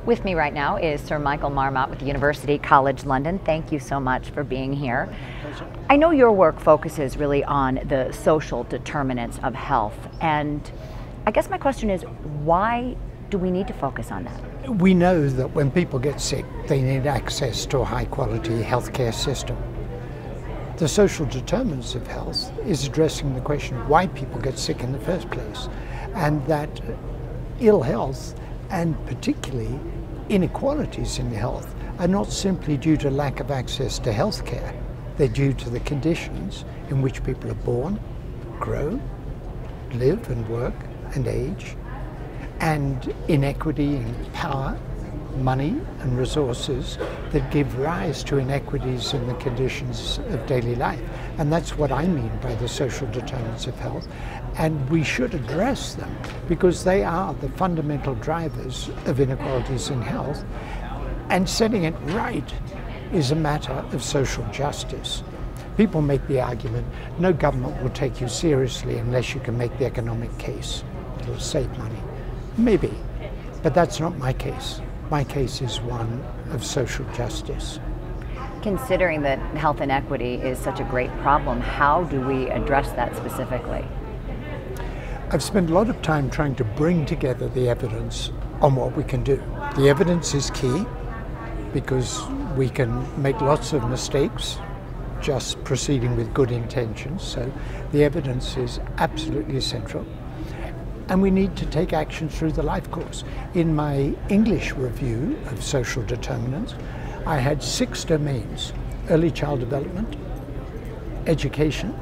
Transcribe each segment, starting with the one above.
With me right now is Sir Michael Marmot with the University College London. Thank you so much for being here. I know your work focuses really on the social determinants of health, and I guess my question is, why do we need to focus on that? We know that when people get sick, they need access to a high-quality healthcare system. The social determinants of health is addressing the question of why people get sick in the first place, and that ill health, and particularly inequalities in health, are not simply due to lack of access to healthcare. They're due to the conditions in which people are born, grow, live and work and age, and inequity in power, money and resources that give rise to inequities in the conditions of daily life. And that's what I mean by the social determinants of health. And we should address them because they are the fundamental drivers of inequalities in health. And setting it right is a matter of social justice. People make the argument, no government will take you seriously unless you can make the economic case. It'll save money. Maybe, but that's not my case. My case is one of social justice. Considering that health inequity is such a great problem, how do we address that specifically? I've spent a lot of time trying to bring together the evidence on what we can do. The evidence is key because we can make lots of mistakes just proceeding with good intentions. So the evidence is absolutely essential. And we need to take action through the life course. In my English review of social determinants, I had 6 domains: early child development, education,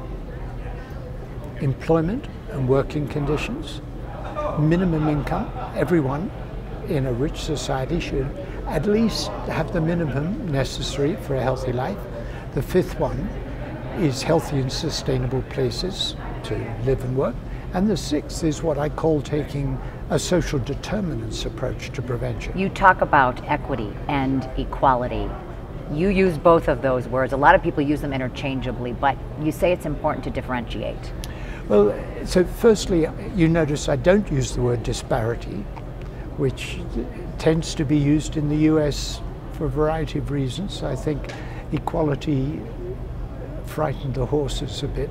employment and working conditions, minimum income. Everyone in a rich society should at least have the minimum necessary for a healthy life. The 5th one is healthy and sustainable places to live and work. And the 6th is what I call taking a social determinants approach to prevention. You talk about equity and equality. You use both of those words. A lot of people use them interchangeably, but you say it's important to differentiate. Well, so firstly, you notice I don't use the word disparity, which tends to be used in the US for a variety of reasons. I think equality frightened the horses a bit.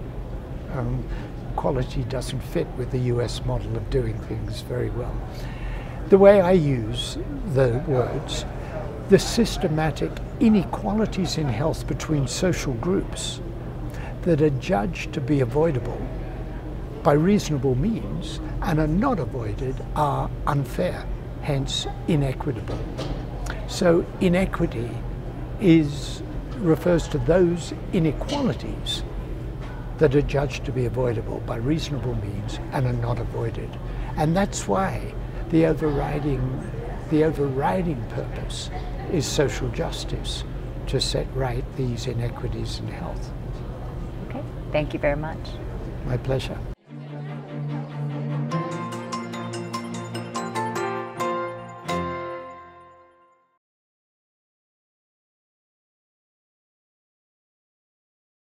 Equality doesn't fit with the US model of doing things very well. The way I use the words, the systematic inequalities in health between social groups that are judged to be avoidable by reasonable means and are not avoided are unfair, hence inequitable. So inequity refers to those inequalities that are judged to be avoidable by reasonable means and are not avoided. And that's why the overriding purpose is social justice, to set right these inequities in health. Okay, thank you very much. My pleasure.